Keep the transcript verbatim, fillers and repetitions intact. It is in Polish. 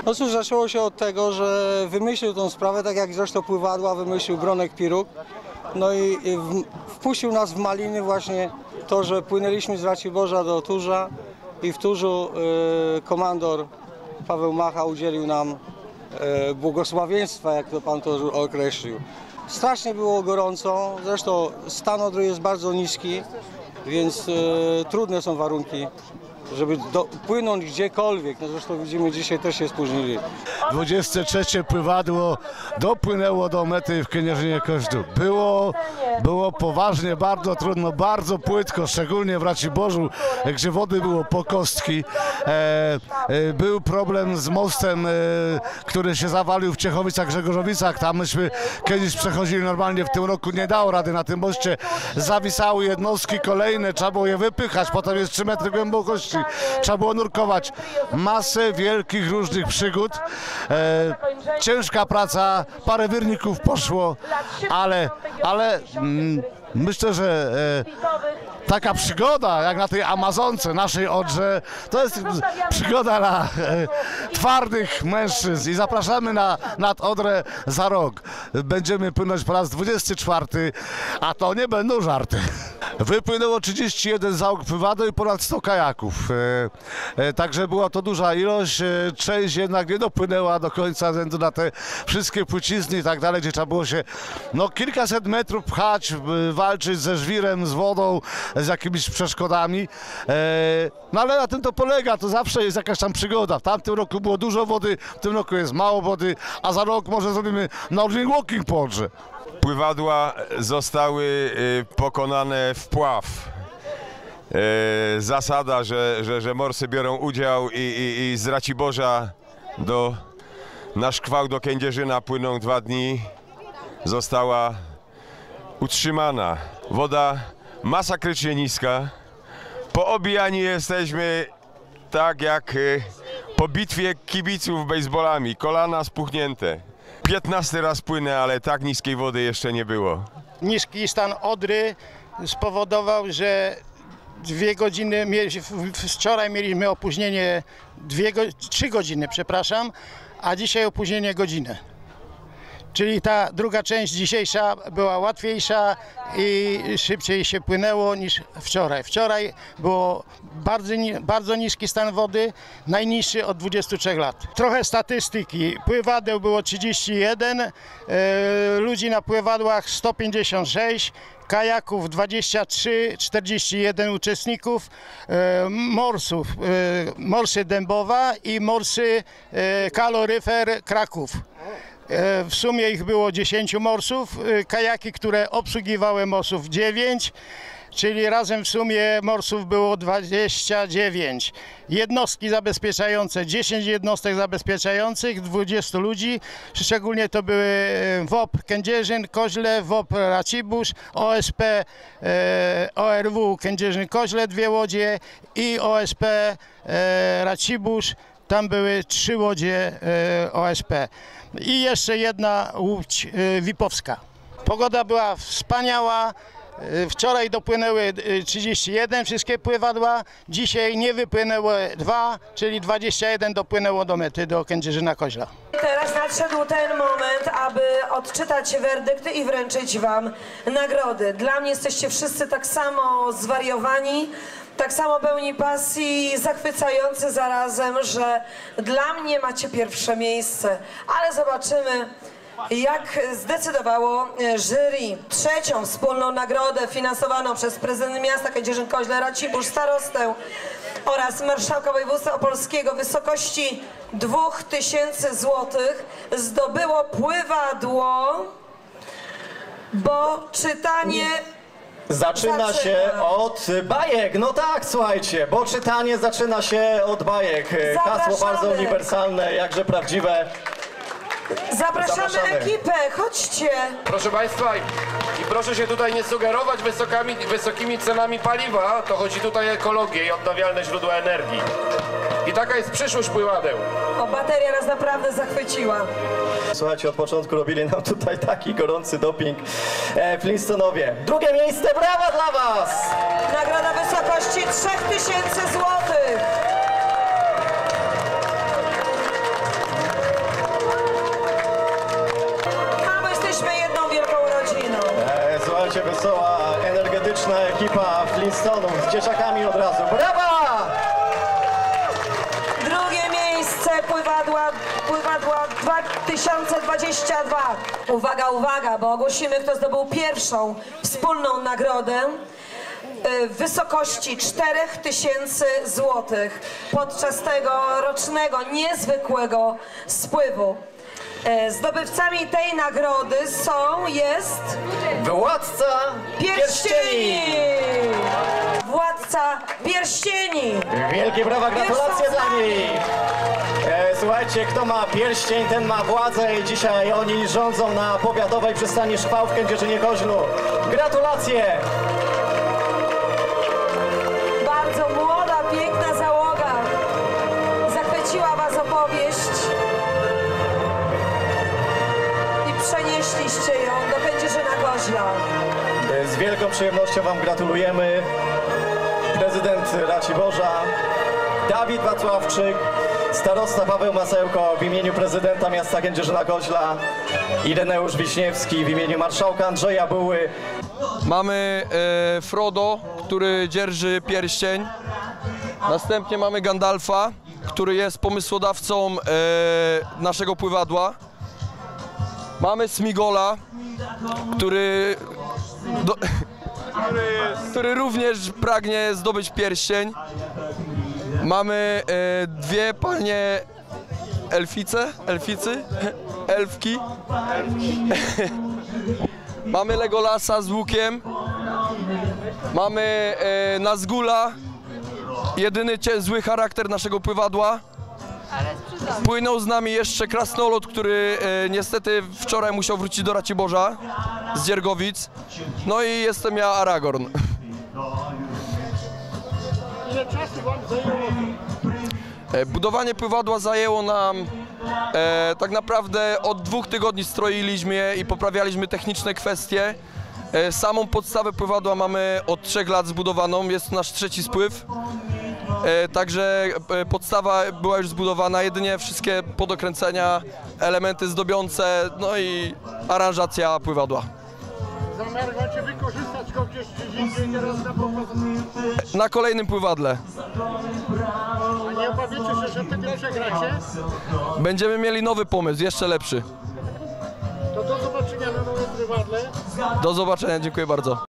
No cóż, zaczęło się od tego, że wymyślił tą sprawę, tak jak zresztą pływadła wymyślił Bronek Piruk. No i w, wpuścił nas w maliny właśnie to, że płynęliśmy z Raciborza do Turza i w Turzu y, komandor Paweł Macha udzielił nam y, błogosławieństwa, jak to pan to określił. Strasznie było gorąco, zresztą stan Odry jest bardzo niski, więc y, trudne są warunki, żeby do, płynąć gdziekolwiek. No zresztą widzimy, dzisiaj też się spóźnili. dwudzieste trzecie pływadło dopłynęło do mety w Kędzierzynie Koźlu. Było, było poważnie, bardzo trudno, bardzo płytko, szczególnie w Raciborzu, gdzie wody było po kostki. E, e, był problem z mostem, e, który się zawalił w Ciechowicach, Grzegorzowicach. Tam myśmy kiedyś przechodzili normalnie, w tym roku nie dało rady na tym moście. Zawisały jednostki kolejne, trzeba było je wypychać, potem jest trzy metry głębokości. Trzeba było nurkować. Masę wielkich różnych przygód. E, ciężka praca, parę wyrników poszło, ale, ale mm, myślę, że e, taka przygoda jak na tej Amazonce, naszej Odrze, to jest przygoda dla e, twardych mężczyzn i zapraszamy na, nad Odrę za rok. Będziemy płynąć po raz dwudziesty czwarty, a to nie będą żarty. Wypłynęło trzydzieści jeden załóg pływadeł i ponad sto kajaków. E, e, także była to duża ilość. E, część jednak nie dopłynęła do końca ze względu na te wszystkie płcizny i tak dalej, gdzie trzeba było się no, kilkaset metrów pchać, e, walczyć ze żwirem, z wodą, z jakimiś przeszkodami. E, no ale na tym to polega, to zawsze jest jakaś tam przygoda. W tamtym roku było dużo wody, w tym roku jest mało wody, a za rok może zrobimy Nordic Walking po Odrze. Pływadła zostały y, pokonane w pław. Y, zasada, że, że, że morsy biorą udział i, i, i z Raciborza do, na szkwał do Kędzierzyna płyną dwa dni, została utrzymana. Woda masakrycznie niska. Poobijani jesteśmy tak jak y, po bitwie kibiców bejsbolami, kolana spuchnięte. piętnasty raz płynę, ale tak niskiej wody jeszcze nie było. Niski stan Odry spowodował, że dwie godziny, wczoraj mieliśmy opóźnienie dwie, trzy godziny, przepraszam, a dzisiaj opóźnienie godzinę. Czyli ta druga część dzisiejsza była łatwiejsza i szybciej się płynęło niż wczoraj. Wczoraj było bardzo, bardzo niski stan wody, najniższy od dwudziestu trzech lat. Trochę statystyki. Pływadeł było trzydzieści jeden, e, ludzi na pływadłach sto pięćdziesiąt sześć, kajaków dwadzieścia trzy, czterdzieści jeden uczestników, e, morsów, e, morsy Dębowa i morsy e, kaloryfer Kraków. W sumie ich było dziesięć morsów, kajaki, które obsługiwały morsów dziewięć, czyli razem w sumie morsów było dwadzieścia dziewięć. Jednostki zabezpieczające, dziesięć jednostek zabezpieczających, dwudziestu ludzi, szczególnie to były W O P Kędzierzyn, Koźle, W O P Racibórz, O S P O R W Kędzierzyn, Koźle, dwie łodzie i O S P Racibórz. Tam były trzy łodzie e, O S P i jeszcze jedna łódź e, Wipowska. Pogoda była wspaniała. E, wczoraj dopłynęły trzydzieści jeden wszystkie pływadła, dzisiaj nie wypłynęły dwa, czyli dwadzieścia jeden dopłynęło do mety, do Kędzierzyna Koźla. Teraz nadszedł ten moment, aby odczytać werdykty i wręczyć wam nagrody. Dla mnie jesteście wszyscy tak samo zwariowani, tak samo pełni pasji, zachwycający zarazem, że dla mnie macie pierwsze miejsce. Ale zobaczymy, jak zdecydowało jury. Trzecią wspólną nagrodę finansowaną przez prezydent miasta Kędzierzyn-Koźle, Racibórz, starostę oraz marszałka województwa opolskiego w wysokości dwóch tysięcy złotych zdobyło pływadło, bo czytanie... Zaczyna się od bajek, no tak, słuchajcie, bo czytanie zaczyna się od bajek. Hasło bardzo uniwersalne, jakże prawdziwe. Zapraszamy, Zapraszamy ekipę, chodźcie. Proszę Państwa, i proszę się tutaj nie sugerować wysokimi, wysokimi cenami paliwa, to chodzi tutaj o ekologię i odnawialne źródła energii. I taka jest przyszłość pływadeł. O, bateria nas naprawdę zachwyciła. Słuchajcie, od początku robili nam tutaj taki gorący doping e, Flintstonowie. Drugie miejsce, brawa dla Was! Nagroda w wysokości trzech tysięcy złotych. słuchajcie, wesoła, energetyczna ekipa Flintstonów z dzieciakami od razu. Brawa! Drugie miejsce pływadła, pływadła dwa tysiące dwadzieścia dwa. Uwaga, uwaga, bo ogłosimy, kto zdobył pierwszą wspólną nagrodę w wysokości czterech tysięcy złotych podczas tego rocznego, niezwykłego spływu. Zdobywcami tej nagrody są, jest... Władca Pierścieni! Władca Pierścieni! Wielkie brawa, gratulacje Już są dla nich! E, słuchajcie, kto ma pierścień, ten ma władzę i dzisiaj oni rządzą na powiatowej przystani Szwał w Kędzierzynie-Koźlu. Gratulacje! Bardzo młoda, piękna załoga. Zachwyciła was opowieść. I przenieśliście ją do Kędzierzyna-Koźla. E, z wielką przyjemnością wam gratulujemy. Prezydent Raciborza, Dawid Wacławczyk, starosta Paweł Masełko w imieniu prezydenta miasta Kędzierzyna-Koźla, Ireneusz Wiśniewski w imieniu marszałka Andrzeja Buły. Mamy e, Frodo, który dzierży pierścień. Następnie mamy Gandalfa, który jest pomysłodawcą e, naszego pływadła. Mamy Smigola, który, do, który również pragnie zdobyć pierścień. Mamy e, dwie panie elfice, elficy, elfki. Mamy Legolasa z łukiem. Mamy e, Nazgula, jedyny cie, zły charakter naszego pływadła. Płynął z nami jeszcze Krasnolud, który e, niestety wczoraj musiał wrócić do Raciborza z Dziergowic. No i jestem ja, Aragorn. Ile czasu wam zajęło? E, budowanie pływadła zajęło nam e, tak naprawdę od dwóch tygodni stroiliśmy je i poprawialiśmy techniczne kwestie. E, samą podstawę pływadła mamy od trzech lat zbudowaną, jest to nasz trzeci spływ. E, także e, podstawa była już zbudowana, jedynie wszystkie podokręcenia, elementy zdobiące, no i aranżacja pływadła. Zamierzacie wykorzystać go gdzieś indziej teraz na propozycję? Na kolejnym pływadle. A nie obawiacie się, że wtedy przegracie? Będziemy mieli nowy pomysł, jeszcze lepszy. To do zobaczenia na nowym prywadle. Do zobaczenia, dziękuję bardzo.